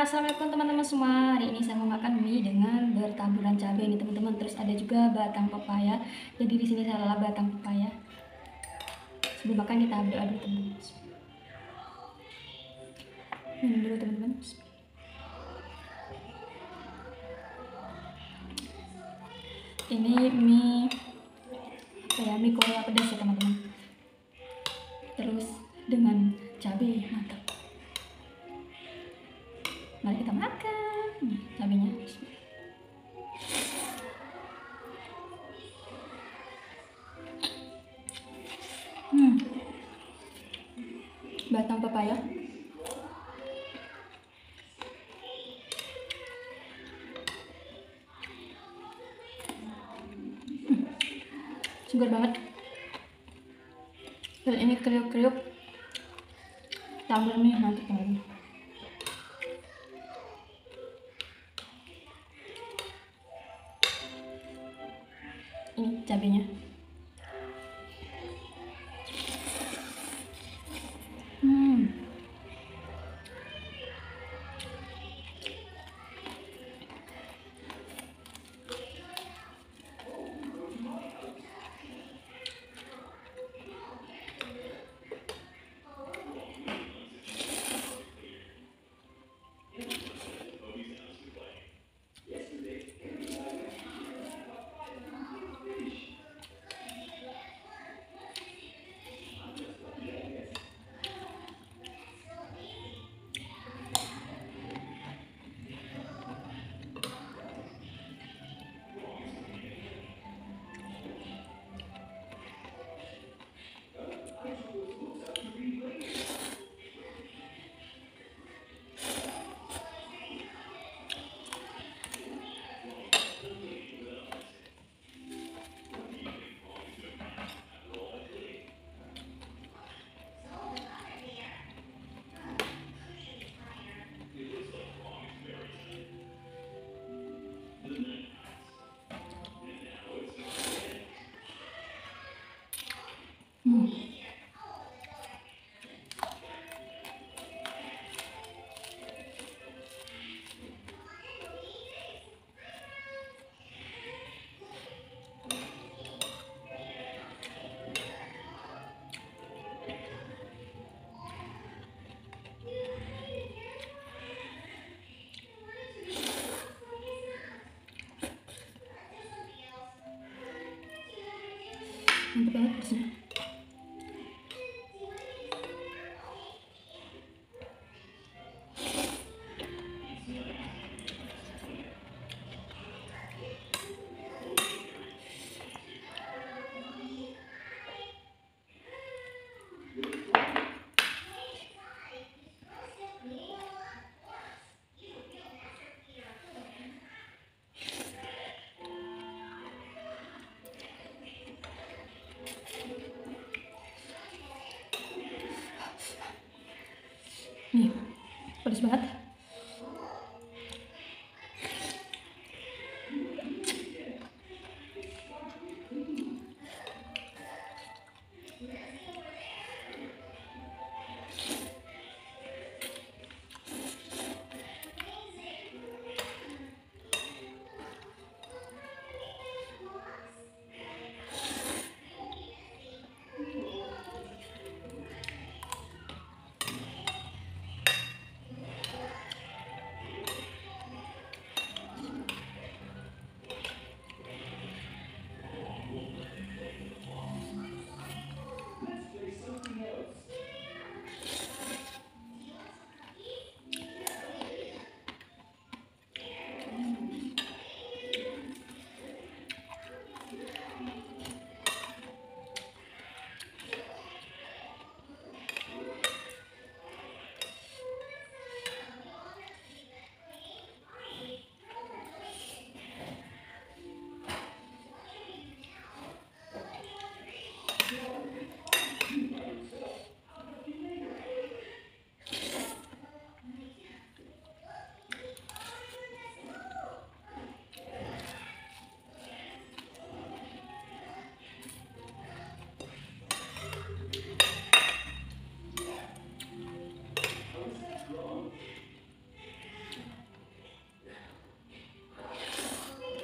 Assalamualaikum teman-teman semua. Hari ini saya mau makan mie dengan bertaburan cabai ini teman-teman. Terus ada juga batang pepaya. Jadi di sini saya lelah batang pepaya. Sebelum makan kita berdoa dulu teman-teman. Minum dulu teman-teman. Ini mie apa ya? Mie Korea pedas ya teman-teman. Terus dengan cabai mantap. Mari kita makan. Cabainya. Batang pepaya. Segar banget. Dan ini kriuk-kriuk. Tambah mie mantap banget. Ini cabenya. Mantap banget rasanya. Nih, pedas banget.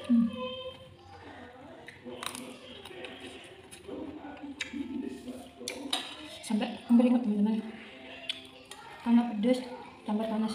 Sampai hampir ingat teman-teman, karena pedas tambah panas.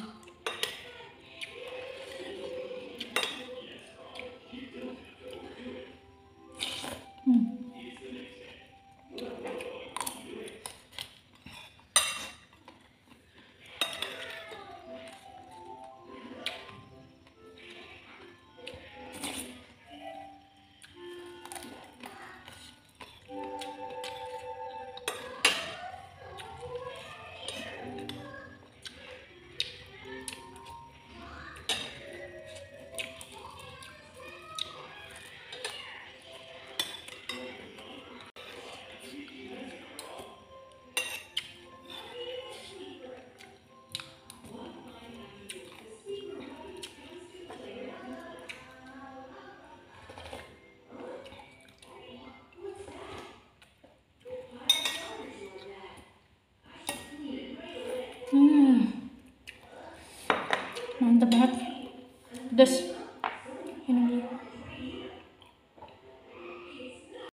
Mantap banget, pedas.